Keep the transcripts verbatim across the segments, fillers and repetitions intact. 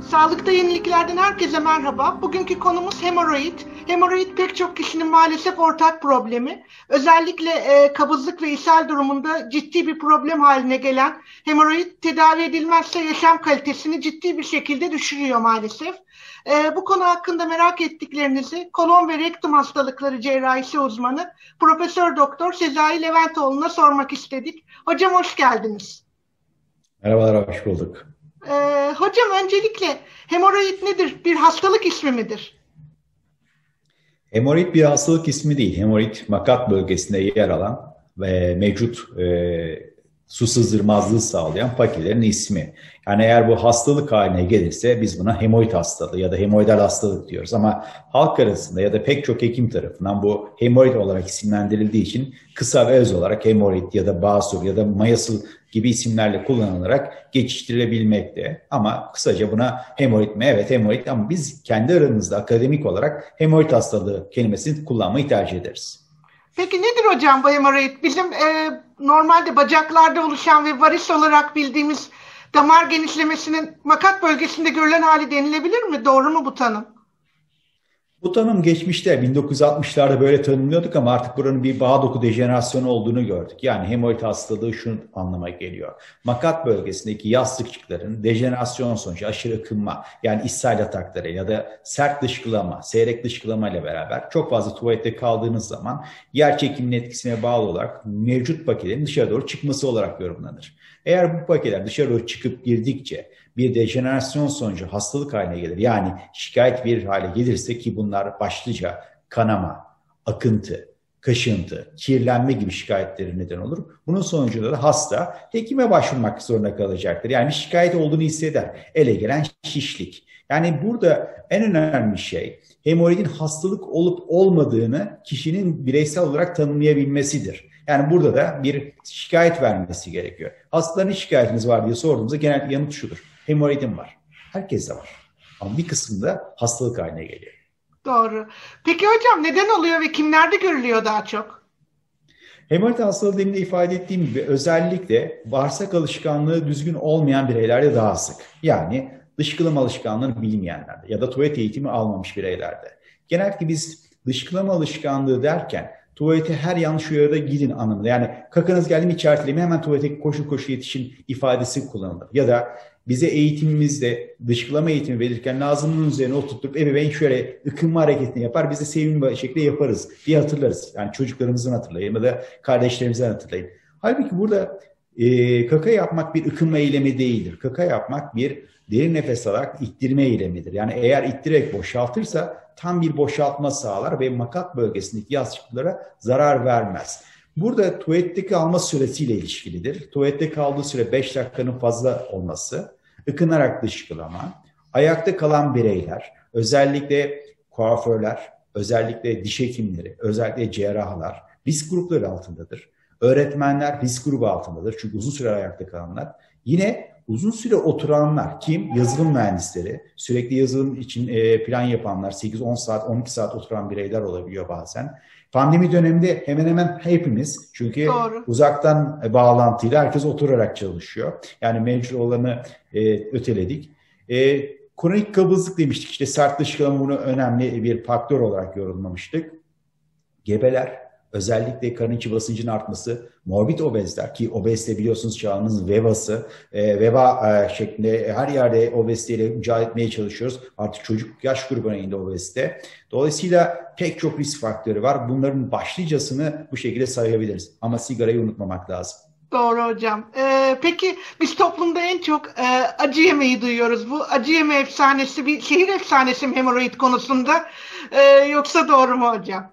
Sağlıkta yeniliklerden herkese merhaba. Bugünkü konumuz hemoroid. Hemoroid pek çok kişinin maalesef ortak problemi. Özellikle e, kabızlık ve ishal durumunda ciddi bir problem haline gelen hemoroid tedavi edilmezse yaşam kalitesini ciddi bir şekilde düşürüyor maalesef. E, bu konu hakkında merak ettiklerinizi kolon ve rektum hastalıkları cerrahisi uzmanı Profesör Doktor Sezai Leventoğlu'na sormak istedik. Hocam hoş geldiniz. Merhabalar, hoş bulduk. Ee, hocam öncelikle hemoroid nedir? Bir hastalık ismi midir? Hemoroid bir hastalık ismi değil. Hemoroid makat bölgesinde yer alan ve mevcut e, su sızdırmazlığı sağlayan pakelerin ismi. Yani eğer bu hastalık haline gelirse biz buna hemoid hastalığı ya da hemoidal hastalık diyoruz. Ama halk arasında ya da pek çok hekim tarafından bu hemoid olarak isimlendirildiği için kısa ve öz olarak hemoroid ya da basur ya da mayasıl gibi isimlerle kullanılarak geçiştirilebilmekte. Ama kısaca buna hemoroid mi? Evet, hemoroid, ama biz kendi aramızda akademik olarak hemoroid hastalığı kelimesini kullanmayı tercih ederiz. Peki nedir hocam bu hemoroid? Bizim e, normalde bacaklarda oluşan ve varis olarak bildiğimiz damar genişlemesinin makat bölgesinde görülen hali denilebilir mi? Doğru mu bu tanım? Bu tanım geçmişte bin dokuz yüz altmışlarda böyle tanımlıyorduk ama artık buranın bir bağ doku dejenerasyonu olduğunu gördük. Yani hemoroid hastalığı şu anlama geliyor. Makat bölgesindeki yastıkçıkların dejenerasyon sonucu aşırı ıkınma, yani ishal atakları ya da sert dışkılama, seyrek dışkılama ile beraber çok fazla tuvalette kaldığınız zaman yer çekiminin etkisine bağlı olarak mevcut paketlerin dışarı doğru çıkması olarak yorumlanır. Eğer bu paketler dışarı doğru çıkıp girdikçe bir dejenerasyon sonucu hastalık haline gelir, yani şikayet verir hale gelirse, ki bunlar başlıca kanama, akıntı, kaşıntı, kirlenme gibi şikayetleri neden olur. Bunun sonucunda da hasta hekime başvurmak zorunda kalacaktır. Yani bir şikayet olduğunu hisseder. Ele gelen şişlik. Yani burada en önemli şey hemoroidin hastalık olup olmadığını kişinin bireysel olarak tanımlayabilmesidir. Yani burada da bir şikayet vermesi gerekiyor. Hastaların şikayetiniz var diye sorduğumuzda genel yanıt şudur: hemoroidim var. Herkeste var. Ama bir kısmında hastalık haline geliyor. Doğru. Peki hocam neden oluyor ve kimlerde görülüyor daha çok? Hemoroid hastalığı demin de ifade ettiğim gibi özellikle bağırsak alışkanlığı düzgün olmayan bireylerde daha sık. Yani dışkılama alışkanlığını bilmeyenlerde ya da tuvalet eğitimi almamış bireylerde. Genellikle biz dışkılama alışkanlığı derken tuvalete her yanlış uyarıda gidin anlamında. Yani kakanız geldi mi içertelemeyin, hemen tuvalete koşu koşu yetişin ifadesi kullanılır. Ya da bize eğitimimizde dışkılama eğitimi verirken Nazım'ın üzerine oturtup ebeveyn şöyle ıkınma hareketini yapar, biz de sevimli bir şekilde yaparız diye hatırlarız. Yani çocuklarımızın hatırlayın ya da kardeşlerimizden hatırlayın. Halbuki burada e, kaka yapmak bir ıkınma eylemi değildir. Kaka yapmak bir derin nefes alarak ittirme eylemidir. Yani eğer ittirerek boşaltırsa tam bir boşaltma sağlar ve makat bölgesindeki yastıklara zarar vermez. Burada tuvaletteki alma süresiyle ilişkilidir. Tuvalette kaldığı süre beş dakikanın fazla olması, ıkınarak dışkılama, ayakta kalan bireyler, özellikle kuaförler, özellikle diş hekimleri, özellikle cerrahlar risk grupları altındadır. Öğretmenler risk grubu altındadır çünkü uzun süre ayakta kalanlar. Yine uzun süre oturanlar, kim? Yazılım mühendisleri, sürekli yazılım için e, plan yapanlar, sekiz on saat, on iki saat oturan bireyler olabiliyor bazen. Pandemi döneminde hemen hemen hepimiz, çünkü Doğru. uzaktan e, bağlantıyla herkes oturarak çalışıyor. Yani mevcut olanı e, öteledik. E, kronik kabızlık demiştik, işte sert dışkılama bunu önemli bir faktör olarak yorumlamıştık. Gebeler, özellikle karın içi basıncın artması, morbid obezler, ki obezite biliyorsunuz çağımızın vebası, e, veba e, şeklinde her yerde obeziteyle mücadele etmeye çalışıyoruz. Artık çocuk yaş grubuna indi obezite. Dolayısıyla pek çok risk faktörü var. Bunların başlıcasını bu şekilde sayabiliriz. Ama sigarayı unutmamak lazım. Doğru hocam. Ee, peki biz toplumda en çok e, acı yemeği duyuyoruz. Bu acı yeme efsanesi bir şehir efsanesi mi hemoroid konusunda? Ee, yoksa doğru mu hocam?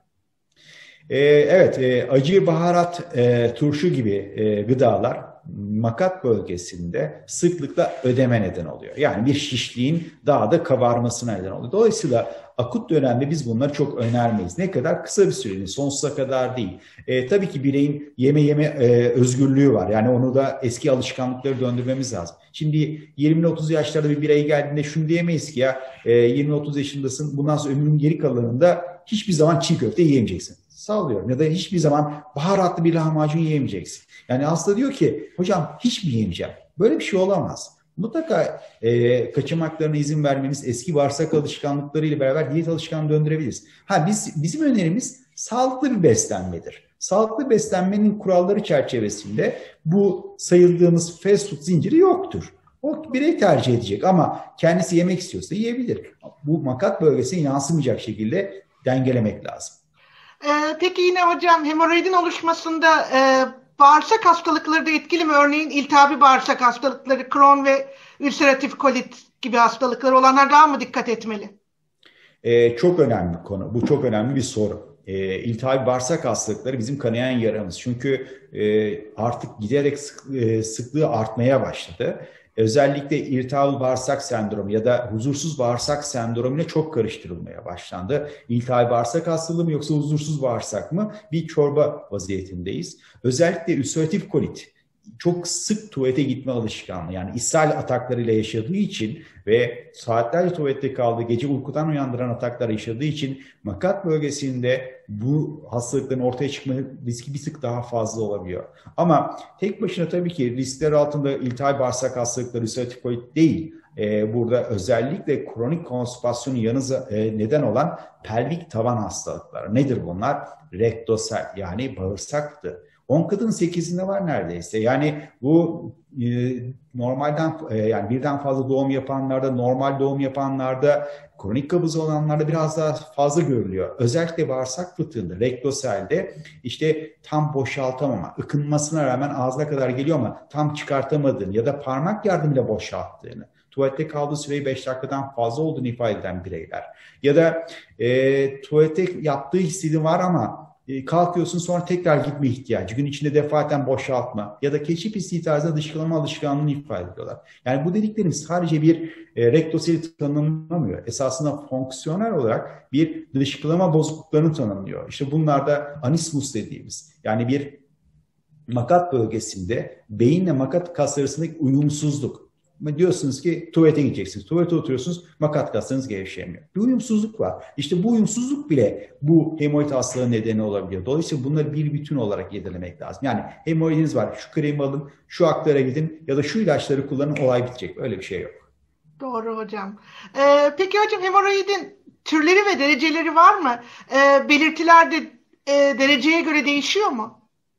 Ee, evet, e, acı, baharat, e, turşu gibi e, gıdalar makat bölgesinde sıklıkla ödeme neden oluyor. Yani bir şişliğin daha da kabarmasına neden oluyor. Dolayısıyla akut dönemde biz bunları çok önermeyiz. Ne kadar? Kısa bir süreliğine, sonsuza kadar değil. E, tabii ki bireyin yeme yeme e, özgürlüğü var. Yani onu da eski alışkanlıkları döndürmemiz lazım. Şimdi yirmi otuz yaşlarda bir birey geldiğinde şunu diyemeyiz ki ya e, yirmi otuz yaşındasın, bundan sonra ömrünün geri kalanında hiçbir zaman çiğ köfte yiyemeyeceksin. Sağlıyorum. Ya da hiçbir zaman baharatlı bir lahmacun yiyemeyeceksin. Yani hasta diyor ki hocam hiç mi yemeyeceğim? Böyle bir şey olamaz. Mutlaka e, kaçamaklarına izin vermemiz, eski bağırsak alışkanlıklarıyla beraber diyet alışkanlığı döndürebiliriz. Ha biz bizim önerimiz sağlıklı bir beslenmedir. Sağlıklı beslenmenin kuralları çerçevesinde bu sayıldığımız fast food zinciri yoktur. O birey tercih edecek ama kendisi yemek istiyorsa yiyebilir. Bu makat bölgesine yansımayacak şekilde dengelemek lazım. Ee, peki yine hocam hemoroidin oluşmasında e, bağırsak hastalıkları da etkili mi? Örneğin iltihabi bağırsak hastalıkları, Crohn ve ülseratif kolit gibi hastalıklar olanlar daha mı dikkat etmeli? Ee, çok önemli bir konu. Bu çok önemli bir soru. E, iltihabi bağırsak hastalıkları bizim kanayan yaramız. Çünkü e, artık giderek sık, e, sıklığı artmaya başladı. Özellikle irtihablı bağırsak sendromu ya da huzursuz bağırsak sendromu ile çok karıştırılmaya başlandı. İltihabi bağırsak hastalığı mı yoksa huzursuz bağırsak mı? Bir çorba vaziyetindeyiz. Özellikle ülseratif kolit çok sık tuvalete gitme alışkanlığı, yani ishal ataklarıyla yaşadığı için ve saatlerce tuvalette kaldığı, gece uykudan uyandıran ataklar yaşadığı için makat bölgesinde bu hastalıkların ortaya çıkma riski bir tık daha fazla olabiliyor. Ama tek başına tabii ki riskler altında iltihabi bağırsak hastalıkları, ülseratif kolit değil. Ee, burada özellikle kronik konstipasyonun yanı e, neden olan pelvik tavan hastalıkları. Nedir bunlar? Rektosel, yani bağırsaktı. on kadın sekizinde var neredeyse. Yani bu e, normalden e, yani birden fazla doğum yapanlarda, normal doğum yapanlarda, kronik kabız olanlarda biraz daha fazla görülüyor. Özellikle bağırsak fıtığında, rektoselde işte tam boşaltamama, ıkınmasına rağmen ağzına kadar geliyor ama tam çıkartamadığını ya da parmak yardımıyla boşalttığını, tuvalette kaldığı süreyi beş dakikadan fazla olduğunu ifade eden bireyler. Ya da e, tuvalete yaptığı hissidi var ama kalkıyorsun sonra tekrar gitme ihtiyacı, gün içinde defaten boşaltma ya da keçi pisliği tarzında dışkılama alışkanlığını ifade ediyorlar. Yani bu dediklerim sadece bir e, rektoseli tanımlamıyor. Esasında fonksiyonel olarak bir dışkılama bozukluklarını tanımlıyor. İşte bunlar da anismus dediğimiz, yani bir makat bölgesinde beyinle makat kasları arasındaki uyumsuzluk. Diyorsunuz ki tuvalete gideceksiniz. Tuvalete oturuyorsunuz, makat kaslarınız gevşemiyor. Bir uyumsuzluk var. İşte bu uyumsuzluk bile bu hemoroid hastalığı nedeni olabiliyor. Dolayısıyla bunları bir bütün olarak irdelemek lazım. Yani hemoroidiniz var, şu kremi alın, şu aklara gidin ya da şu ilaçları kullanın, olay bitecek. Öyle bir şey yok. Doğru hocam. Ee, peki hocam hemoroidin türleri ve dereceleri var mı? Ee, belirtiler de e, dereceye göre değişiyor mu?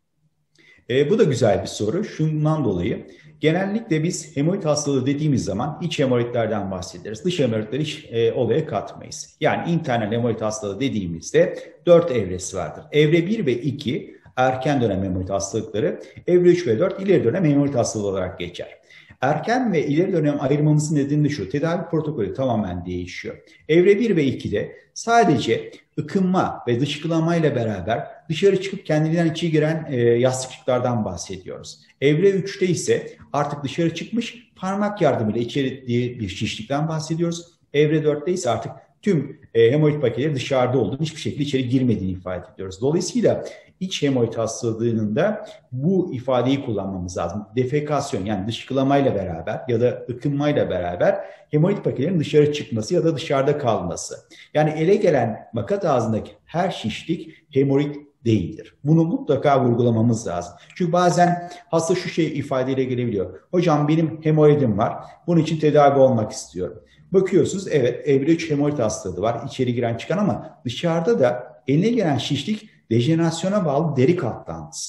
E, bu da güzel bir soru. Şundan dolayı genellikle biz hemoroid hastalığı dediğimiz zaman iç hemoroidlerden bahsederiz. Dış hemoroidleri hiç e, olaya katmayız. Yani internal hemoroid hastalığı dediğimizde dört evresi vardır. Evre bir ve iki erken dönem hemoroid hastalıkları, evre üç ve dört ileri dönem hemoroid hastalığı olarak geçer. Erken ve ileri dönem ayırmamızın nedeni de şu: tedavi protokolü tamamen değişiyor. Evre bir ve ikide sadece ıkınma ve dışkılamayla beraber dışarı çıkıp kendiliğinden içeri giren e, yastıkçıklardan bahsediyoruz. Evre üçte ise artık dışarı çıkmış parmak yardımıyla içeri bir şişlikten bahsediyoruz. Evre dörtte ise artık tüm e, hemoroid pakeleri dışarıda olduğunu, hiçbir şekilde içeri girmediğini ifade ediyoruz. Dolayısıyla iç hemoroid hastalığının da bu ifadeyi kullanmamız lazım. Defekasyon, yani dışkılamayla beraber ya da ıkınmayla beraber hemoroid paketlerin dışarı çıkması ya da dışarıda kalması. Yani ele gelen makat ağzındaki her şişlik hemoroid değildir. Bunu mutlaka vurgulamamız lazım. Çünkü bazen hasta şu şey ifadeyle gelebiliyor: hocam benim hemoroidim var, bunun için tedavi olmak istiyorum. Bakıyorsunuz, evet, evre üç hemoroid hastalığı var, içeri giren çıkan, ama dışarıda da eline gelen şişlik dejenerasyona bağlı deri katlantısı.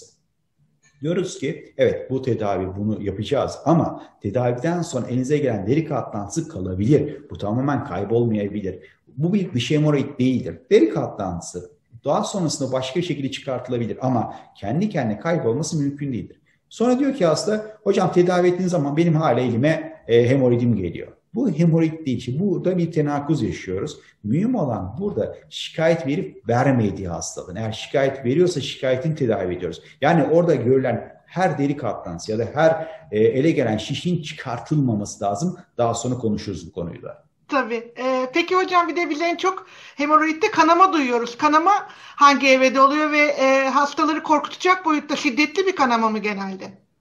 Diyoruz ki evet, bu tedavi, bunu yapacağız ama tedaviden sonra elinize gelen deri katlantısı kalabilir. Bu tamamen kaybolmayabilir. Bu bir dış hemoroid değildir. Deri katlantısı daha sonrasında başka şekilde çıkartılabilir ama kendi kendine kaybolması mümkün değildir. Sonra diyor ki hasta, hocam tedavi ettiğiniz zaman benim hala elime e, hemoroidim geliyor. Bu hemoroid değil. Şimdi burada bir tenakuz yaşıyoruz. Mühim olan burada şikayet verip vermediği hastalığın. Eğer şikayet veriyorsa şikayetini tedavi ediyoruz. Yani orada görülen her deri katlantısı ya da her e, ele gelen şişliğin çıkartılmaması lazım. Daha sonra konuşuruz bu konuyu da. Tabii. Ee, peki hocam, bir de biz en çok hemoroidde kanama duyuyoruz. Kanama hangi evrede oluyor ve e, hastaları korkutacak boyutta şiddetli bir kanama mı genelde?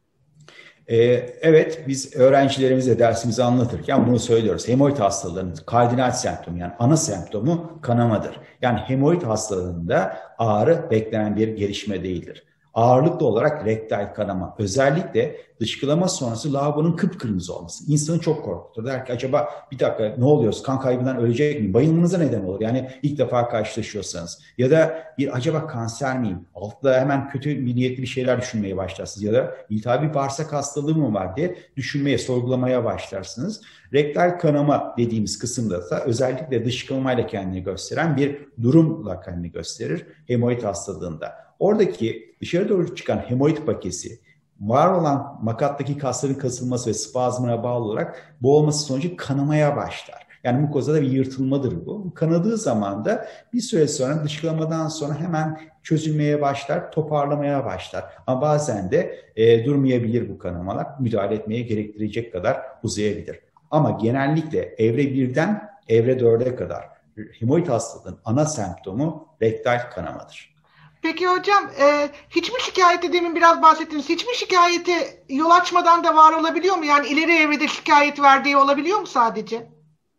Ee, evet, biz öğrencilerimize dersimizi anlatırken bunu söylüyoruz. Hemoroid hastalığının kardinal semptomu, yani ana semptomu kanamadır. Yani hemoroid hastalığında ağrı beklenen bir gelişme değildir. Ağırlıklı olarak rektal kanama. Özellikle dışkılama sonrası lavabonun kıpkırmızı olması. İnsanı çok korkutur. Der ki acaba bir dakika ne oluyoruz? Kan kaybından ölecek miyim? Bayılmanıza neden olur. Yani ilk defa karşılaşıyorsanız. Ya da bir acaba kanser miyim? Altta hemen kötü bir niyetli bir şeyler düşünmeye başlarsınız. Ya da iltihabi bağırsak hastalığı mı var diye düşünmeye, sorgulamaya başlarsınız. Rektal kanama dediğimiz kısımda da özellikle dışkılamayla kendini gösteren bir durumla kendini gösterir hemoroid hastalığında. Oradaki dışarı doğru çıkan hemoroid paketi var olan makattaki kasların kasılması ve spazmına bağlı olarak boğulması sonucu kanamaya başlar. Yani mukozada bir yırtılmadır bu. Kanadığı zaman da bir süre sonra dışkılamadan sonra hemen çözülmeye başlar, toparlamaya başlar. Ama bazen de e, durmayabilir bu kanamalar. Müdahale etmeye gerektirecek kadar uzayabilir. Ama genellikle evre birden evre dörde kadar hemoroid hastalığının ana semptomu rektal kanamadır. Peki hocam, e, hiçbir şikayeti, demin biraz bahsettiniz, hiçbir şikayeti yol açmadan da var olabiliyor mu? Yani ileri evrede şikayet verdiği olabiliyor mu sadece?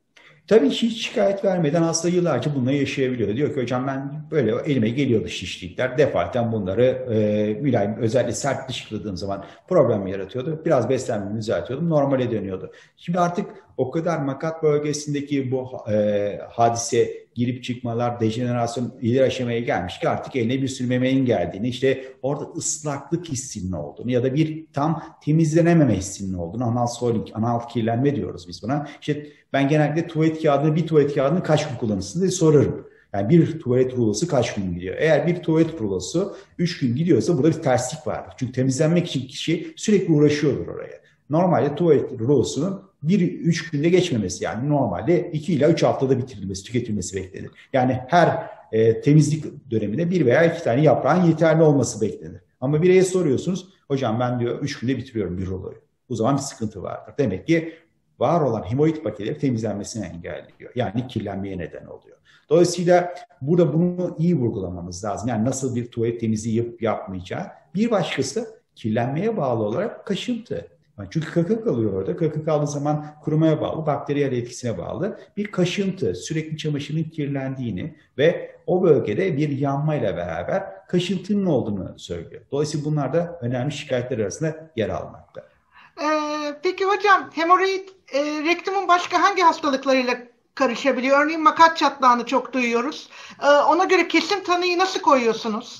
Tabii hiç şikayet vermeden hasta yıllarca bununla yaşayabiliyor. Diyor ki hocam ben böyle elime geliyordu şişlikler. Defaten bunları e, mülayim, özellikle sert dışkıladığım zaman problem yaratıyordu. Biraz beslenmemi düzeltiyordum. Normale dönüyordu. Şimdi artık o kadar makat bölgesindeki bu e, hadise, girip çıkmalar, dejenerasyon ileri aşamaya gelmiş ki artık eline bir sürü memeğin geldiğini, işte orada ıslaklık hissinin olduğunu ya da bir tam temizlenememe hissinin olduğunu, anal soiling, anal kirlenme diyoruz biz buna. İşte ben genellikle tuvalet kağıdını, bir tuvalet kağıdını kaç gün kullanırsınız diye sorarım. Yani bir tuvalet rulosu kaç gün gidiyor? Eğer bir tuvalet rulosu üç gün gidiyorsa burada bir terslik vardır. Çünkü temizlenmek için kişi sürekli uğraşıyordur oraya. Normalde tuvalet rulosunun bir üç günde geçmemesi, yani normalde iki ila üç haftada bitirilmesi, tüketilmesi beklenir. Yani her e, temizlik döneminde bir veya iki tane yaprağın yeterli olması beklenir. Ama bireye soruyorsunuz, hocam ben diyor üç günde bitiriyorum bir ruloyu. O zaman bir sıkıntı vardır. Demek ki var olan hemoroid pakeleri temizlenmesini engelliyor. Yani kirlenmeye neden oluyor. Dolayısıyla burada bunu iyi vurgulamamız lazım. Yani nasıl bir tuvalet temizliği yapıp yapmayacağı. Bir başkası kirlenmeye bağlı olarak kaşıntı. Çünkü kaka kalıyor orada. Kaka kaldığı zaman kurumaya bağlı, bakteriyel etkisine bağlı bir kaşıntı, sürekli çamaşırın kirlendiğini ve o bölgede bir yanmayla beraber kaşıntının olduğunu söylüyor. Dolayısıyla bunlar da önemli şikayetler arasında yer almakta. Ee, peki hocam, hemoroid e, rektumun başka hangi hastalıklarıyla karışabiliyor? Örneğin makat çatlağını çok duyuyoruz. Ee, ona göre kesin tanıyı nasıl koyuyorsunuz?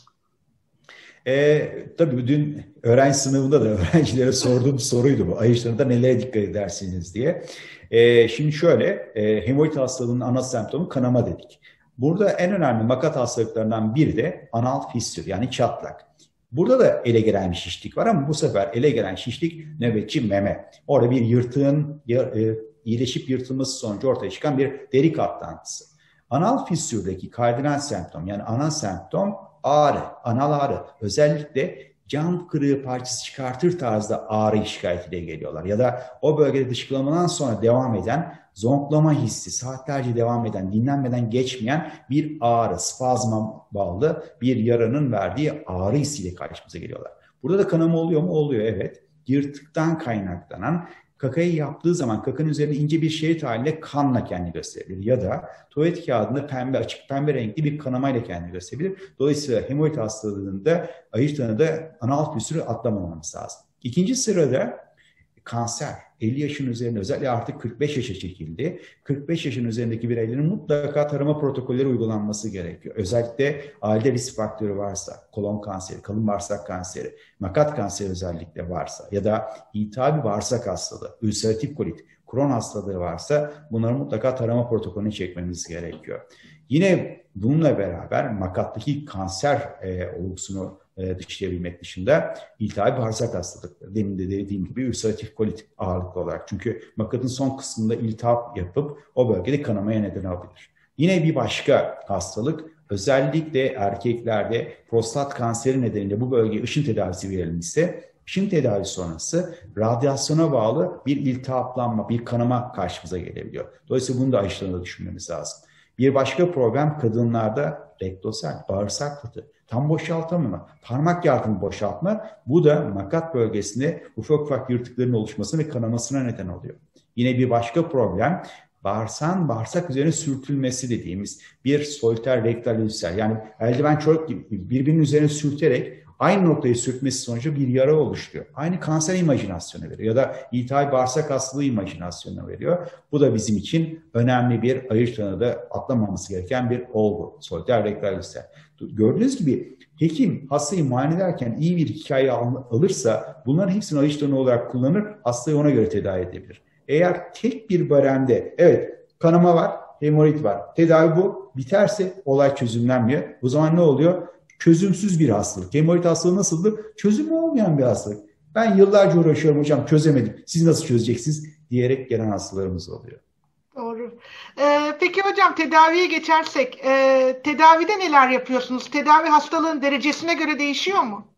E, tabii dün öğrenci sınavında da öğrencilere sorduğum soruydu bu. Ayışlarında nelere dikkat edersiniz diye. E, şimdi şöyle, e, hemoroid hastalığının ana semptomu kanama dedik. Burada en önemli makat hastalıklarından biri de anal fistül, yani çatlak. Burada da ele gelen bir şişlik var ama bu sefer ele gelen şişlik nöbetçi meme. Orada bir yırtığın e, iyileşip yırtılması sonucu ortaya çıkan bir deri katlantısı. Anal fistüldeki kardinal semptom, yani ana semptom ağrı, anal ağrı. Özellikle cam kırığı parçası çıkartır tarzda ağrı şikayetiyle geliyorlar. Ya da o bölgede dışkılamadan sonra devam eden zonklama hissi, saatlerce devam eden, dinlenmeden geçmeyen bir ağrı, spazma bağlı bir yaranın verdiği ağrı hissiyle karşımıza geliyorlar. Burada da kanama oluyor mu? Oluyor, evet. Yırtıktan kaynaklanan, kakayı yaptığı zaman kakanın üzerine ince bir şerit halinde kanla kendini gösterebilir. Ya da tuvalet kağıdında pembe, açık pembe renkli bir kanamayla kendini gösterebilir. Dolayısıyla hemoroid hastalığında ayırt tanıda anal fistülü atlamamamız lazım. İkinci sırada kanser. elli yaşın üzerinde, özellikle artık kırk beş yaşa çekildi. kırk beş yaşın üzerindeki bireylerin mutlaka tarama protokolleri uygulanması gerekiyor. Özellikle ailede risk faktörü varsa, kolon kanseri, kalın bağırsak kanseri, makat kanseri özellikle varsa ya da iltihabi bağırsak hastalığı, ülseratif kolit, Crohn hastalığı varsa bunları mutlaka tarama protokolüne çekmemiz gerekiyor. Yine bununla beraber makattaki kanser e, olgusunu e, dışlayabilmek dışında iltihabi bağırsak hastalıkları, demin de dediğim gibi ülseratif kolit ağırlıklı olarak. Çünkü makatın son kısmında iltihap yapıp o bölgede kanamaya neden olabilir. Yine bir başka hastalık, özellikle erkeklerde prostat kanseri nedeniyle bu bölgeye ışın tedavisi verilmişse, ışın tedavisi sonrası radyasyona bağlı bir iltihaplanma, bir kanama karşımıza gelebiliyor. Dolayısıyla bunu da aşılarında düşünmemiz lazım. Bir başka problem kadınlarda rektosel, bağırsak fıtığı, tam boşaltamama, parmak yardımı boşaltma, bu da makat bölgesinde ufak ufak yırtıkların oluşmasına ve kanamasına neden oluyor. Yine bir başka problem, bağırsağın bağırsak üzerine sürtülmesi dediğimiz bir soliter rektal ülser. Yani eldiven çorap gibi birbirinin üzerine sürterek aynı noktayı sürtmesi sonucu bir yara oluşturuyor. Aynı kanser imajinasyonu veriyor ya da iltihal bağırsak hastalığı imajinasyonu veriyor. Bu da bizim için önemli bir ayırt tanıda atlamamız gereken bir olgu. Soliter rektal ülser. Gördüğünüz gibi hekim hastayı muayene ederken iyi bir hikaye alırsa bunların hepsini ayırt tanı olarak kullanır, hastayı ona göre tedavi edebilir. Eğer tek bir baremde evet kanama var, hemoroid var, tedavi bu, biterse olay çözümlenmiyor. O zaman ne oluyor? Çözümsüz bir hastalık. Hemoroid hastalığı nasıldır? Çözümü olmayan bir hastalık. Ben yıllarca uğraşıyorum hocam çözemedim. Siz nasıl çözeceksiniz diyerek gelen hastalarımız oluyor. Doğru. Ee, peki hocam tedaviye geçersek, e, tedavide neler yapıyorsunuz? Tedavi hastalığın derecesine göre değişiyor mu?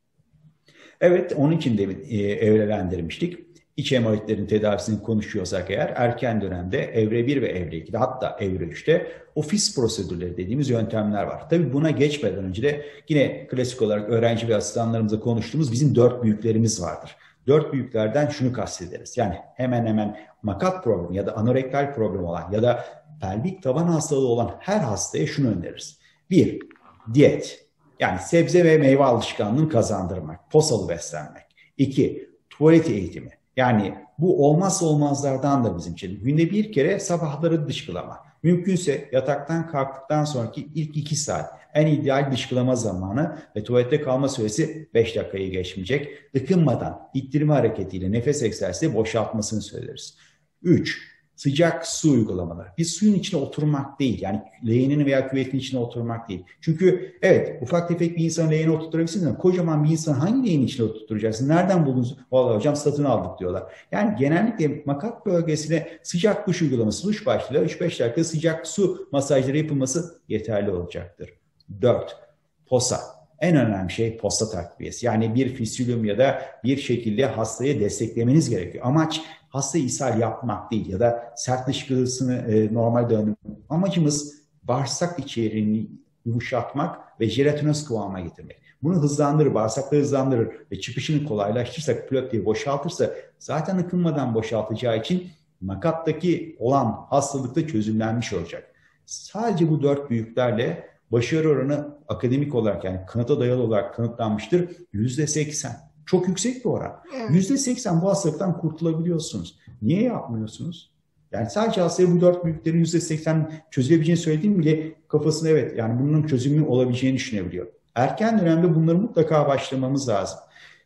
Evet, onun için de e, evrelendirmiştik. İç hemoroidlerin tedavisini konuşuyorsak eğer erken dönemde evre bir ve evre ikide hatta evre üçte ofis prosedürleri dediğimiz yöntemler var. Tabii buna geçmeden önce de yine klasik olarak öğrenci ve asistanlarımızla konuştuğumuz bizim dört büyüklerimiz vardır. Dört büyüklerden şunu kastederiz. Yani hemen hemen makat problemi ya da anorektal problemi olan ya da pelvik taban hastalığı olan her hastaya şunu öneririz. Bir, diyet. Yani sebze ve meyve alışkanlığını kazandırmak, posalı beslenmek. İki, tuvalet eğitimi. Yani bu olmazsa olmazlardan da bizim için. Günde bir kere sabahları dışkılama. Mümkünse yataktan kalktıktan sonraki ilk iki saat en ideal dışkılama zamanı ve tuvalette kalma süresi beş dakikayı geçmeyecek. Ikınmadan ittirme hareketiyle nefes egzersizi boşaltmasını söyleriz. üç. Sıcak su uygulamaları. Bir suyun içine oturmak değil. Yani leğenin veya küvetin içine oturmak değil. Çünkü evet ufak tefek bir insanı leğene oturtturabilirsiniz ama kocaman bir insanı hangi leğenin içine oturtturacaksınız? Nereden buldunuz? Vallahi hocam satın aldık diyorlar. Yani genellikle makat bölgesine sıcak duş uygulaması, duş başlığıyla üç beş dakika sıcak su masajları yapılması yeterli olacaktır. dört. Posa. En önemli şey posta takviyesi. Yani bir fistülüm ya da bir şekilde hastayı desteklemeniz gerekiyor. Amaç hastayı ishal yapmak değil ya da sert dışkısını e, normal döndürmek. Amacımız bağırsak içeriğini yumuşatmak ve jelatinöz kıvama getirmek. Bunu hızlandırır, bağırsakları hızlandırır ve çıkışını kolaylaştırırsa, plök diye boşaltırsa zaten ıkınmadan boşaltacağı için makattaki olan hastalıkta çözümlenmiş olacak. Sadece bu dört büyüklerle başarı oranı akademik olarak yani kanıta dayalı olarak kanıtlanmıştır. yüzde seksen. Çok yüksek bir oran. yüzde seksen bu hastalıktan kurtulabiliyorsunuz. Niye yapmıyorsunuz? Yani sadece hastaya bu dört büyüklerin yüzde seksen çözülebileceğini söylediğim bile kafasında evet yani bunun çözümü olabileceğini düşünebiliyor. Erken dönemde bunları mutlaka başlamamız lazım.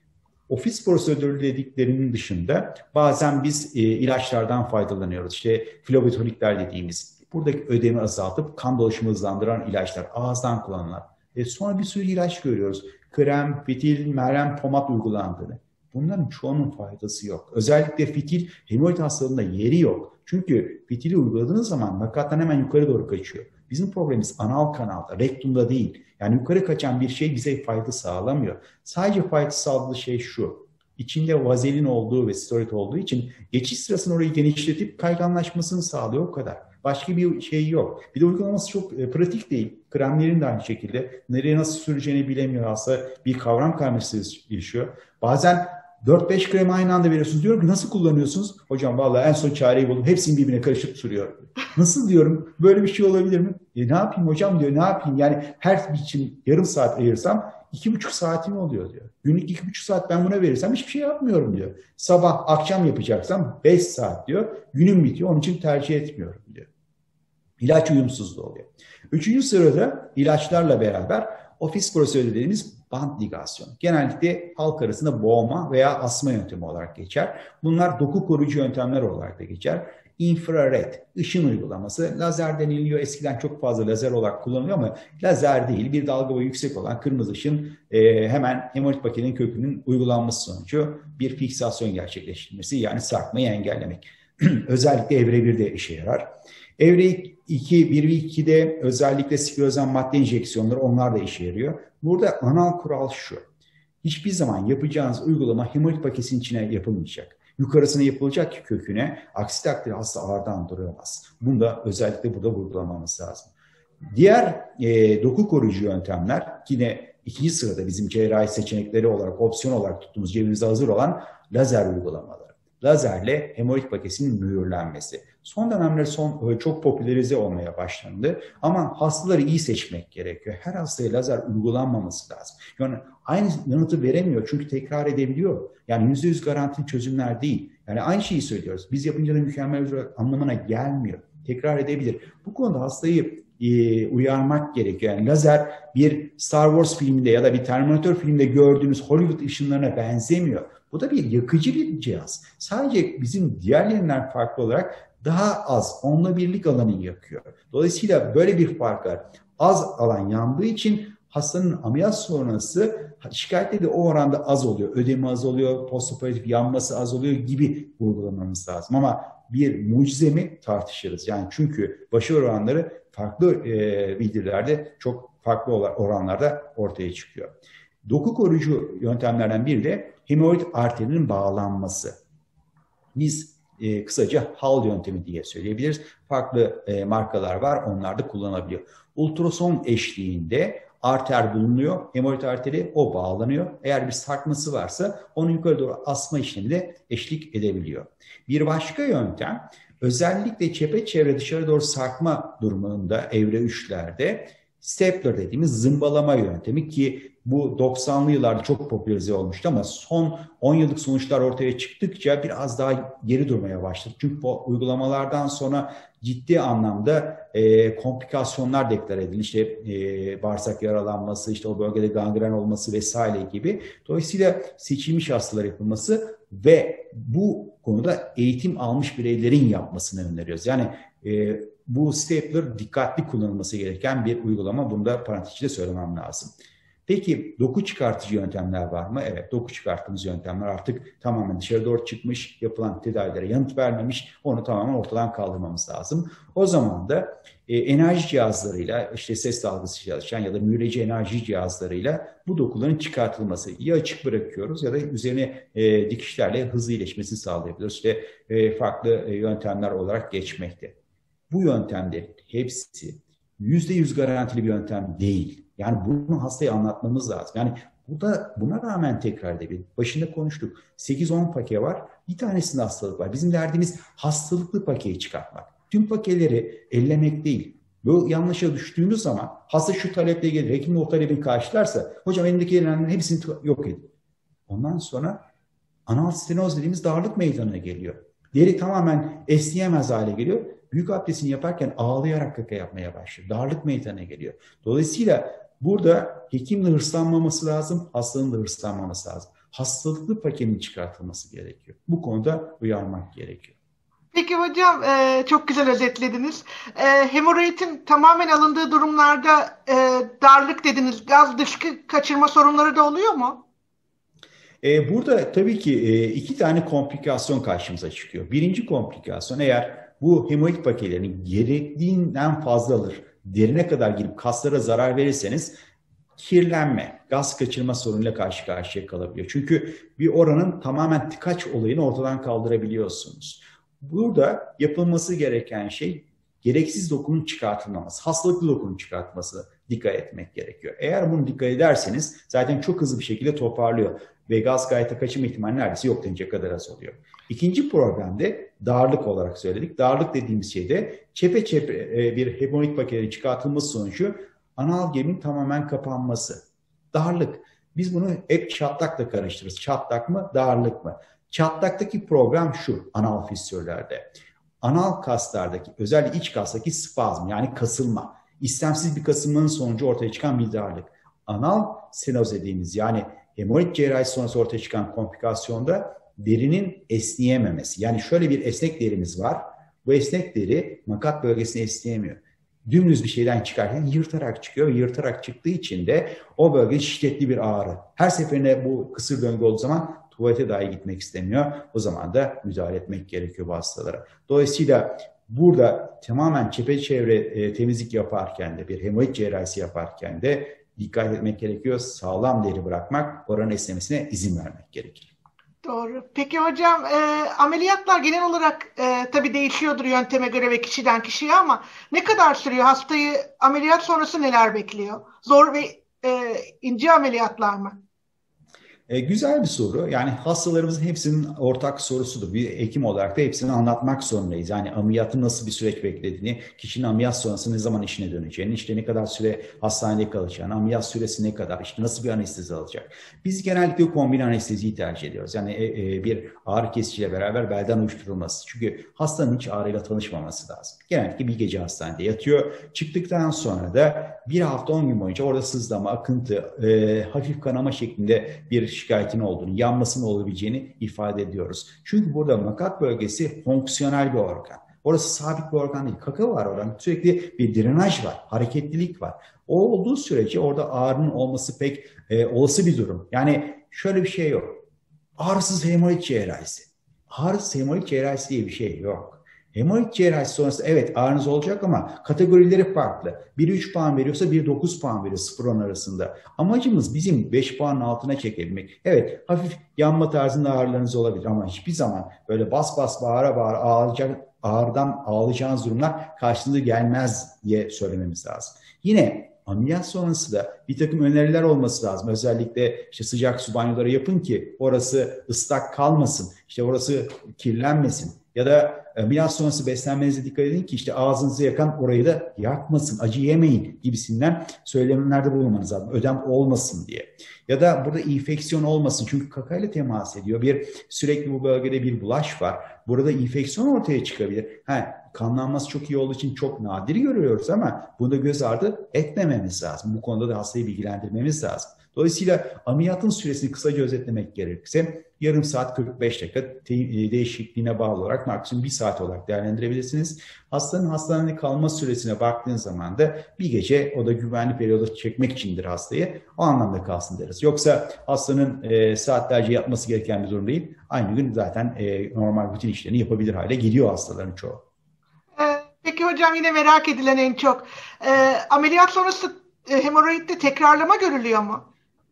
Ofis prosedürü dediklerinin dışında bazen biz e, ilaçlardan faydalanıyoruz. İşte flavotonikler dediğimiz buradaki ödemi azaltıp kan dolaşımı hızlandıran ilaçlar ağızdan kullanılan. E sonra bir sürü ilaç görüyoruz. Krem, fitil, merhem, pomat uygulandığını. Bunların çoğunun faydası yok. Özellikle fitil hemoroid hastalığında yeri yok. Çünkü fitili uyguladığınız zaman makattan hemen yukarı doğru kaçıyor. Bizim problemimiz anal kanalda, rektumda değil. Yani yukarı kaçan bir şey bize fayda sağlamıyor. Sadece fayda sağladığı şey şu. İçinde vazelin olduğu ve steroid olduğu için geçiş sırasında orayı genişletip kayganlaşmasını sağlıyor o kadar. Başka bir şey yok. Bir de uygulaması çok e, pratik değil. Kremlerin de aynı şekilde. Nereye nasıl süreceğini bilemiyor hasta. Bir kavram karmaşası yaşıyor. Bazen dört beş krem aynı anda veriyorsunuz. Diyorum ki nasıl kullanıyorsunuz? Hocam vallahi en son çareyi buldum. Hepsini birbirine karışıp sürüyor. Nasıl diyorum? Böyle bir şey olabilir mi? E, ne yapayım hocam diyor. Ne yapayım? Yani her bir için yarım saat ayırsam iki buçuk saatim oluyor diyor. Günlük iki buçuk saat ben buna verirsem hiçbir şey yapmıyorum diyor. Sabah akşam yapacaksam beş saat diyor. Günüm bitiyor. Onun için tercih etmiyorum diyor. İlaç uyumsuzluğu oluyor. Üçüncü sırada ilaçlarla beraber ofis prosedürü dediğimiz band ligasyon. Genellikle halk arasında boğma veya asma yöntemi olarak geçer. Bunlar doku koruyucu yöntemler olarak da geçer. İnfrared, ışın uygulaması, lazer deniliyor. Eskiden çok fazla lazer olarak kullanılıyor ama lazer değil. Bir dalga boyu yüksek olan kırmızı ışın e, hemen hemoroid paketinin kökünün uygulanması sonucu bir fiksasyon gerçekleştirmesi yani sarkmayı engellemek. Özellikle evre birde işe yarar. Evre iki, bir ve ikide özellikle sklerozan madde enjeksiyonları onlar da işe yarıyor. Burada anal kural şu. Hiçbir zaman yapacağınız uygulama hemoroid paketinin içine yapılmayacak. Yukarısına yapılacak ki köküne. Aksi takdirde hasta ağırdan duramaz. Bunu da özellikle burada vurgulamamız lazım. Diğer e, doku koruyucu yöntemler yine ikinci sırada bizim cerrahi seçenekleri olarak opsiyon olarak tuttuğumuz cebimizde hazır olan lazer uygulamaları. lazerle hemoroid paketinin mühürlenmesi. Son dönemler son çok popülerize olmaya başlandı ama hastaları iyi seçmek gerekiyor. Her hastaya lazer uygulanmaması lazım. Yani aynı yanıtı veremiyor çünkü tekrar edebiliyor. Yani yüzde yüz garantili çözümler değil. Yani aynı şeyi söylüyoruz. Biz yapınca da mükemmel anlamına gelmiyor. Tekrar edebilir. Bu konuda hastayı e, uyarmak gerekiyor. Yani lazer bir Star Wars filminde ya da bir Terminator filminde gördüğümüz Hollywood ışınlarına benzemiyor. Bu da bir yakıcı bir cihaz. Sadece bizim diğerlerinden farklı olarak daha az, onla birlik alanı yakıyor. Dolayısıyla böyle bir fark var. Az alan yandığı için hastanın ameliyat sonrası şikayetleri de o oranda az oluyor. Ödemi az oluyor, postoperatif yanması az oluyor gibi vurgulamamız lazım. Ama bir mucize mi tartışırız. Yani çünkü başarı oranları farklı e, bildirilerde çok farklı oranlarda ortaya çıkıyor. Doku koruyucu yöntemlerden biri de hemoroid arterinin bağlanması. Biz e, kısaca Hall yöntemi diye söyleyebiliriz. Farklı e, markalar var, onlar da kullanılabiliyor. Ultrason eşliğinde arter bulunuyor, hemoroid arteri o bağlanıyor. Eğer bir sarkması varsa onu yukarı doğru asma işlemi de eşlik edebiliyor. Bir başka yöntem özellikle çepeçevre dışarı doğru sarkma durumunda evre üçlerde stapler dediğimiz zımbalama yöntemi ki bu doksanlı yıllarda çok popülerize olmuştu ama son on yıllık sonuçlar ortaya çıktıkça biraz daha geri durmaya başladı. Çünkü bu uygulamalardan sonra ciddi anlamda e, komplikasyonlar deklar edildi. İşte e, bağırsak yaralanması, işte o bölgede gangren olması vesaire gibi. Dolayısıyla seçilmiş hastalar yapılması ve bu konuda eğitim almış bireylerin yapmasını öneriyoruz. Yani e, bu stapler dikkatli kullanılması gereken bir uygulama. Bunu da parantez içinde söylemem lazım. Peki doku çıkartıcı yöntemler var mı? Evet, doku çıkarttığımız yöntemler artık tamamen dışarı doğru çıkmış, yapılan tedavilere yanıt vermemiş, onu tamamen ortadan kaldırmamız lazım. O zaman da e, enerji cihazlarıyla, işte ses dalgası çalışan ya da mühürleyici enerji cihazlarıyla bu dokuların çıkartılması. Ya açık bırakıyoruz ya da üzerine e, dikişlerle hızlı iyileşmesini sağlayabiliyoruz. İşte e, farklı e, yöntemler olarak geçmekte. Bu yöntemlerin hepsi yüzde yüz garantili bir yöntem değil. Yani bunu hastaya anlatmamız lazım. Yani bu da buna rağmen tekrar edebilir. Başında konuştuk. sekiz on pake var. Bir tanesinde hastalık var. Bizim derdimiz hastalıklı pakeyi çıkartmak. Tüm pakeleri ellemek değil. Bu yanlışa düştüğümüz zaman hasta şu taleple gelir. Hekim o talebini karşılarsa hocam elimdeki elenlerin hepsini yok edin. Ondan sonra anal stenoz dediğimiz darlık meydana geliyor. Deri tamamen esneyemez hale geliyor. Büyük abdestini yaparken ağlayarak kaka yapmaya başlıyor. Darlık meydana geliyor. Dolayısıyla burada hekimin de hırslanmaması lazım, hastanın da hırslanmaması lazım. Hastalıklı pakenin çıkartılması gerekiyor. Bu konuda uyarmak gerekiyor. Peki hocam e, çok güzel özetlediniz. E, hemoroidin tamamen alındığı durumlarda e, darlık dediniz, gaz dışkı kaçırma sorunları da oluyor mu? E, burada tabii ki e, iki tane komplikasyon karşımıza çıkıyor. Birinci komplikasyon eğer bu hemoroid paketlerini gerektiğinden fazla alır, derine kadar girip kaslara zarar verirseniz kirlenme, gaz kaçırma sorunuyla karşı karşıya kalabiliyor. Çünkü bir oranın tamamen tıkaç olayını ortadan kaldırabiliyorsunuz. Burada yapılması gereken şey gereksiz dokunun çıkartılmaması, hastalıklı dokunun çıkartılması dikkat etmek gerekiyor. Eğer bunu dikkat ederseniz zaten çok hızlı bir şekilde toparlıyor ve gaz gayet kaçırma ihtimali neredeyse yok denecek kadar az oluyor. İkinci problemde darlık olarak söyledik. Darlık dediğimiz şey de çepeçevre bir hemoroid paketinin çıkartılması sonucu anal geminin tamamen kapanması. Darlık. Biz bunu hep çatlakla karıştırırız. Çatlak mı, darlık mı? Çatlaktaki problem şu anal fistüllerde. Anal kaslardaki, özellikle iç kastaki spazm yani kasılma. İstemsiz bir kasılmanın sonucu ortaya çıkan bir darlık. Anal stenoz dediğimiz yani hemoroid cerrahisi sonrası ortaya çıkan komplikasyonda derinin esneyememesi. Yani şöyle bir esnek derimiz var. Bu esnek deri makat bölgesini esneyemiyor. Dümdüz bir şeyden çıkarken yırtarak çıkıyor ve yırtarak çıktığı için de o bölge şiddetli bir ağrı. Her seferinde bu kısır döngü olduğu zaman tuvalete dahi gitmek istemiyor. O zaman da müdahale etmek gerekiyor bu hastalara. Dolayısıyla burada tamamen çepeçevre e, temizlik yaparken de bir hemoroid cerrahisi yaparken de dikkat etmek gerekiyor. Sağlam deri bırakmak, oranın esnemesine izin vermek gerekir. Doğru. Peki hocam e, ameliyatlar genel olarak e, tabii değişiyordur yönteme göre ve kişiden kişiye ama ne kadar sürüyor? Hastayı ameliyat sonrası neler bekliyor? Zor ve e, ince ameliyatlar mı? E, güzel bir soru. Yani hastalarımızın hepsinin ortak sorusudur. Bir hekim olarak da hepsini anlatmak zorundayız. Yani ameliyatın nasıl bir süreç beklediğini, kişinin ameliyat sonrası ne zaman işine döneceğini, işte ne kadar süre hastanede kalacağını, ameliyat süresi ne kadar, işte nasıl bir anestezi alacak. Biz genellikle kombin anesteziyi tercih ediyoruz. Yani e, e, bir ağrı kesiciyle beraber belden uyuşturulması. Çünkü hastanın hiç ağrıyla tanışmaması lazım. Genellikle bir gece hastanede yatıyor. Çıktıktan sonra da bir hafta on gün boyunca orada sızlama, akıntı, e, hafif kanama şeklinde bir şikayetin olduğunu, yanmasının olabileceğini ifade ediyoruz. Çünkü burada makat bölgesi fonksiyonel bir organ. Orası sabit bir organ değil. Kaka var oradan. Sürekli bir drenaj var, hareketlilik var. O olduğu sürece orada ağrının olması pek e, olası bir durum. Yani şöyle bir şey yok. Ağrısız hemoroid cerrahisi. Ağrısız hemoroid cerrahisi diye bir şey yok. Hemoroid cerrahisi sonrası evet ağrınız olacak ama kategorileri farklı. Biri üç puan veriyorsa biri dokuz puan veriyor sıfır on arasında. Amacımız bizim beş puanın altına çekebilmek. Evet hafif yanma tarzında ağrılarınız olabilir ama hiçbir zaman böyle bas bas bağıra bağıra ağlayacak, ağrıdan ağlayacağınız durumlar karşınıza gelmez diye söylememiz lazım. Yine ameliyat sonrası da bir takım öneriler olması lazım. Özellikle işte sıcak su banyoları yapın ki orası ıslak kalmasın. İşte orası kirlenmesin. Ya da ameliyat sonrası beslenmenize dikkat edin ki işte ağzınızı yakan orayı da yakmasın, acı yemeyin gibisinden söylemlerde bulunmanız lazım. Ödem olmasın diye. Ya da burada enfeksiyon olmasın çünkü kakayla temas ediyor. Bir sürekli bu bölgede bir bulaş var. Burada enfeksiyon ortaya çıkabilir. Ha, kanlanması çok iyi olduğu için çok nadir görüyoruz ama bunu da göz ardı etmememiz lazım. Bu konuda da hastayı bilgilendirmemiz lazım. Dolayısıyla ameliyatın süresini kısaca özetlemek gerekirse yarım saat kırk beş dakika değişikliğine bağlı olarak maksimum bir saat olarak değerlendirebilirsiniz. Hastanın hastanede kalma süresine baktığınız zaman da bir gece o da güvenli periyoda çekmek içindir hastayı. O anlamda kalsın deriz. Yoksa hastanın e, saatlerce yatması gereken bir durum değil. Aynı gün zaten e, normal rutin işlerini yapabilir hale geliyor hastaların çoğu. Peki hocam yine merak edilen en çok e, ameliyat sonrası e, hemoroidde tekrarlama görülüyor mu?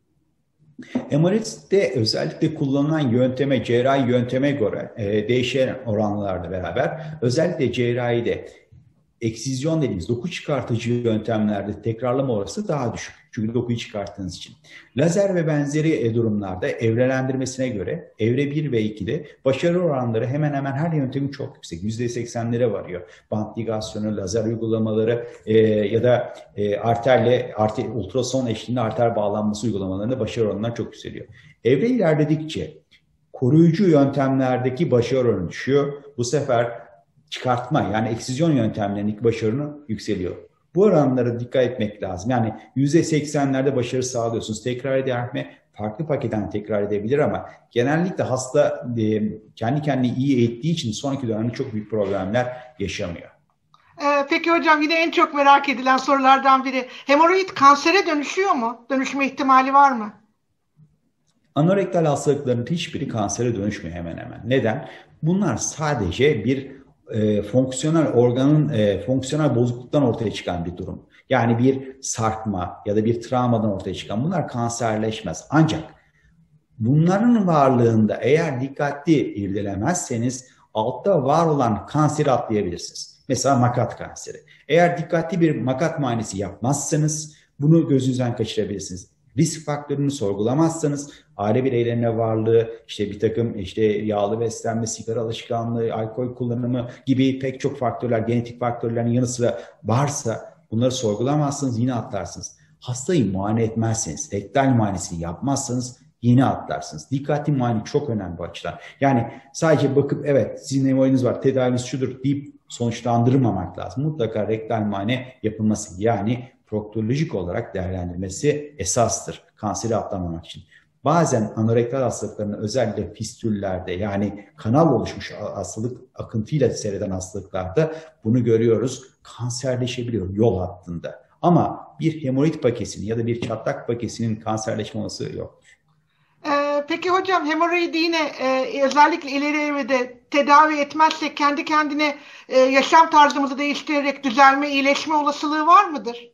Hemoroidde özellikle kullanılan yönteme, cerrahi yönteme göre e, değişen oranlarla beraber özellikle cerrahide eksizyon dediğimiz doku çıkartıcı yöntemlerde tekrarlama oranı daha düşük. Çünkü dokuyu çıkarttığınız için. Lazer ve benzeri durumlarda evrelendirmesine göre evre bir ve ikide başarı oranları hemen hemen her yöntemin çok yüksek. yüzde seksenlere varıyor. Bant ligasyonu, lazer uygulamaları e, ya da e, arterle arter, ultrason eşliğinde arter bağlanması uygulamalarında başarı oranları çok yükseliyor. Evre ilerledikçe koruyucu yöntemlerdeki başarı oranı düşüyor. Bu sefer çıkartma yani eksizyon yöntemlerindeki başarını yükseliyor. Bu oranlara dikkat etmek lazım. Yani yüzde seksenlerde başarı sağlıyorsunuz. Tekrar eder mi? Farklı paketten tekrar edebilir ama genellikle hasta e, kendi kendini iyi eğittiği için sonraki dönemde çok büyük problemler yaşamıyor. Ee, peki hocam yine en çok merak edilen sorulardan biri. Hemoroid kansere dönüşüyor mu? Dönüşme ihtimali var mı? Anorektal hastalıkların hiçbiri kansere dönüşmüyor hemen hemen. Neden? Bunlar sadece bir E, fonksiyonel organın e, fonksiyonel bozukluktan ortaya çıkan bir durum. Yani bir sarkma ya da bir travmadan ortaya çıkan bunlar kanserleşmez. Ancak bunların varlığında eğer dikkatli irdelemezseniz altta var olan kanseri atlayabilirsiniz. Mesela makat kanseri. Eğer dikkatli bir makat muayenesi yapmazsanız bunu gözünüzden kaçırabilirsiniz. Risk faktörünü sorgulamazsanız aile bireylerine varlığı, işte bir takım işte yağlı beslenme, sigara alışkanlığı, alkol kullanımı gibi pek çok faktörler, genetik faktörlerin yanı sıra varsa bunları sorgulamazsanız yine atlarsınız. Hastayı muayene etmezseniz, rektal muayenesini yapmazsanız yine atlarsınız. Dikkatli muayene çok önemli bu açıdan. Yani sadece bakıp evet sizin hemoroidiniz var, tedaviniz şudur deyip sonuçlandırmamak lazım. Mutlaka rektal muayene yapılması yani proktolojik olarak değerlendirmesi esastır kanseri atlamamak için. Bazen anorektal hastalıklarının özellikle fistüllerde yani kanal oluşmuş hastalık akıntıyla seyreden hastalıklarda bunu görüyoruz. Kanserleşebiliyor yol hattında. Ama bir hemoroid paketinin ya da bir çatlak paketinin kanserleşme olasılığı yok. Ee, peki hocam hemoroidi yine e, özellikle ileri evrede tedavi etmezsek kendi kendine e, yaşam tarzımızı değiştirerek düzelme, iyileşme olasılığı var mıdır?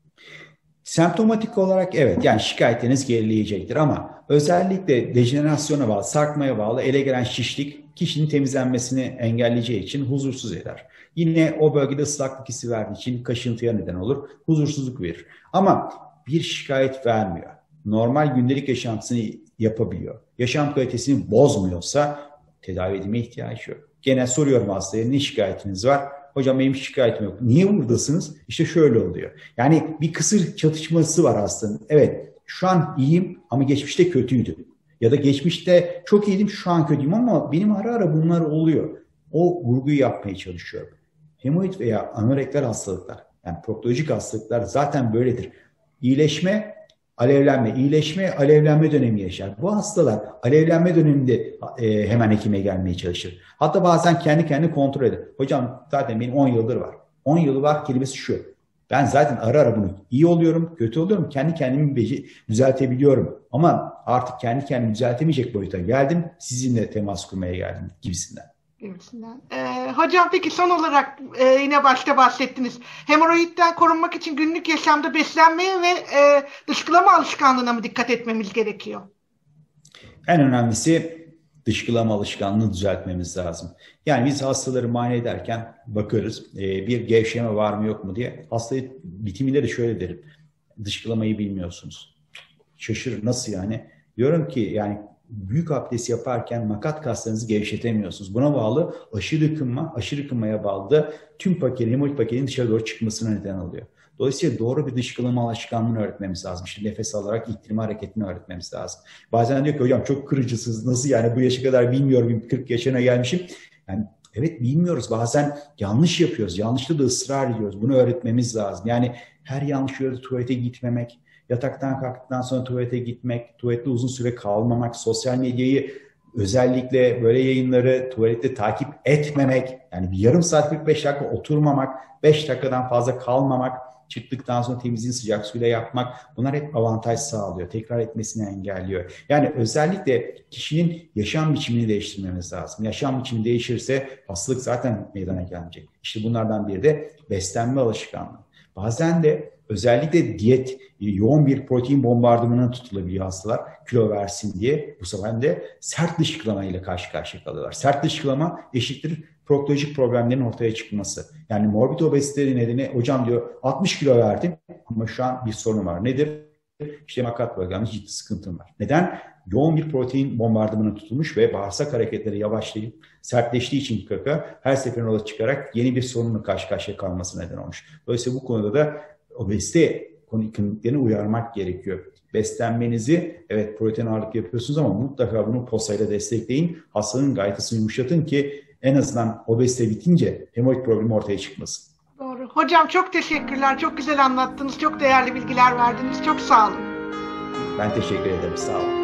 Semptomatik olarak evet yani şikayetleriniz gerileyecektir ama özellikle dejenerasyona bağlı, sarkmaya bağlı ele gelen şişlik kişinin temizlenmesini engelleyeceği için huzursuz eder. Yine o bölgede ıslaklık hissi verdiği için kaşıntıya neden olur, huzursuzluk verir. Ama bir şikayet vermiyor. normal gündelik yaşantısını yapabiliyor. Yaşam kalitesini bozmuyorsa tedavi edilmeye ihtiyacı yok. Gene soruyorum hastaya, ne şikayetiniz var? Hocam benim şikayetim yok. Niye buradasınız? İşte şöyle oluyor. Yani bir kısır çatışması var hastanın. Evet, şu an iyiyim ama geçmişte kötüydüm. Ya da geçmişte çok iyiydim, şu an kötüyüm ama benim ara ara bunlar oluyor. O vurguyu yapmaya çalışıyorum. Hemoroid veya anorektal hastalıklar, yani proktolojik hastalıklar zaten böyledir. İyileşme, alevlenme, iyileşme, alevlenme dönemi yaşar. Bu hastalar alevlenme döneminde e, hemen hekime gelmeye çalışır. Hatta bazen kendi kendini kontrol eder. Hocam zaten benim on yıldır var. on yılı var kelimesi şu. Ben zaten ara ara bunu iyi oluyorum, kötü oluyorum. Kendi kendimi düzeltebiliyorum. Ama artık kendi kendimi düzeltemeyecek boyuta geldim. Sizinle temas kurmaya geldim gibisinden. Ee, hocam peki son olarak e, yine başta bahsettiniz. Hemoroidden korunmak için günlük yaşamda beslenmeye ve e, dışkılama alışkanlığına mı dikkat etmemiz gerekiyor? En önemlisi dışkılama alışkanlığını düzeltmemiz lazım. Yani biz hastaları muayene ederken bakarız e, bir gevşeme var mı yok mu diye. Hastayı bitiminde de şöyle derim. Dışkılamayı bilmiyorsunuz. Şaşırır, nasıl yani? Diyorum ki yani büyük abdest yaparken makat kaslarınızı gevşetemiyorsunuz. Buna bağlı aşırı ıkınma, aşırı ıkınmaya bağlı da tüm paketin, hemoroid paketin dışarı doğru çıkmasına neden oluyor. Dolayısıyla doğru bir dışkılama alışkanlığını öğretmemiz lazım. İşte nefes alarak ittirme hareketini öğretmemiz lazım. Bazen diyor ki hocam çok kırıcısınız. Nasıl yani bu yaşa kadar bilmiyorum, kırk yaşına gelmişim. Yani evet bilmiyoruz. Bazen yanlış yapıyoruz. Yanlışta da ısrar ediyoruz. Bunu öğretmemiz lazım. Yani her yanlış yerde tuvalete gitmemek, yataktan kalktıktan sonra tuvalete gitmek, tuvalette uzun süre kalmamak, sosyal medyayı özellikle böyle yayınları tuvalette takip etmemek, yani bir yarım saat kırk beş dakika oturmamak, beş dakikadan fazla kalmamak, çıktıktan sonra temizliğini sıcak suyla yapmak, bunlar hep avantaj sağlıyor. Tekrar etmesini engelliyor. Yani özellikle kişinin yaşam biçimini değiştirmemiz lazım. Yaşam biçimi değişirse hastalık zaten meydana gelmeyecek. İşte bunlardan biri de beslenme alışkanlığı. Bazen de özellikle diyet, yoğun bir protein bombardımanına tutulabiliyor hastalar kilo versin diye. Bu sefer de sert dışkılama ile karşı karşıya kalıyorlar. Sert dışkılama eşittir proktolojik problemlerin ortaya çıkması. Yani morbid obezite nedeni hocam diyor altmış kilo verdim ama şu an bir sorun var. Nedir? İşte makat bölgemde ciddi sıkıntım var. Neden? Yoğun bir protein bombardımanına tutulmuş ve bağırsak hareketleri yavaşlayıp sertleştiği için kaka her seferinde yola çıkarak yeni bir sorunla karşı karşıya kalması neden olmuş. Dolayısıyla bu konuda da obezite kliniklerini uyarmak gerekiyor. Beslenmenizi, evet protein ağırlık yapıyorsunuz ama mutlaka bunu posayla destekleyin. Hastanın gaytasını yumuşatın ki en azından obezite bitince hemoroid problemi ortaya çıkmasın. Doğru. Hocam çok teşekkürler. Çok güzel anlattınız. Çok değerli bilgiler verdiniz. Çok sağ olun. Ben teşekkür ederim. Sağ olun.